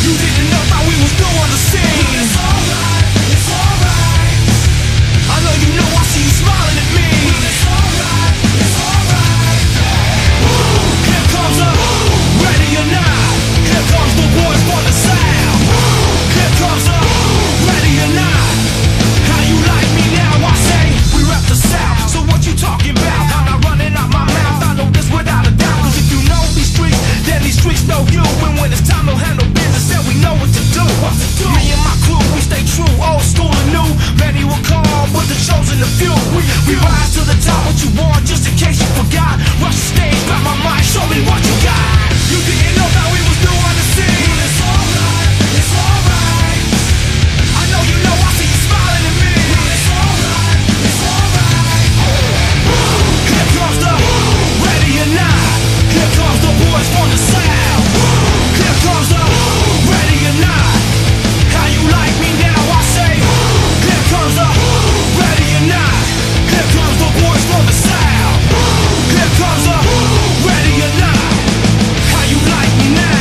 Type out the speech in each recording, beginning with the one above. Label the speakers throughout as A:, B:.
A: You didn't know that we was still on the scene. It's alright, it's alright. I know you know I see you smiling at me. It's alright, it's alright. Here comes the ready or not. Here comes the boys for the sound. Here comes the ready or not. How you like me now? I say we rep the South. So what you talking about? I'm not running out my mouth. I know this without a doubt. Cause if you know these streets, then these streets know you. And when it's time to handle business, then we know what to do. Me and my crew, we stay true, old school and new. Many will call, but the chosen the few. We rise to the top. What you want, just in case you forgot. Rush the stage, grab my mic, show me what you got. You didn't know that we was new on the scene. It's alright, it's alright. I know you know I see you smiling at me. It's alright, it's alright. Here comes the ready or not. Here comes the boys from the South. Here comes the ready or not. How you like me now? I say. Here comes the ready or not. Here comes the boys from the South. Here comes the ready or not. How you like me now?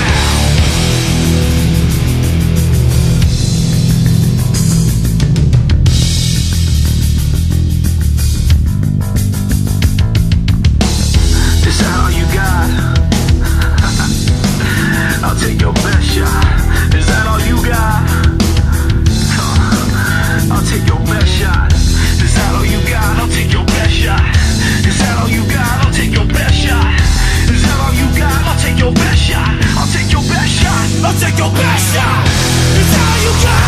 A: Is that all you got? I'll take your best shot. Is that all you got? I'll take your best shot. Is that all you got? I'll take your best shot. Is that all you got? I'll take your best shot. Is that all you got? I'll take your best shot. I'll take your best shot. I'll take your best shot. Is that all you got?